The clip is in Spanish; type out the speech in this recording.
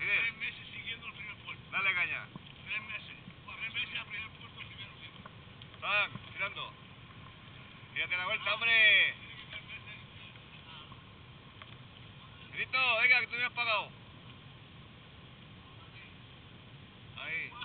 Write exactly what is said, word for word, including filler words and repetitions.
Miguel. Tres meses siguiendo el primer puesto. Dale caña. Tres meses. Tres meses al primer puesto, primero, primero. Van, tirando. Tírate la vuelta, hombre. Grito, venga, que tú me has pagado. Ahí.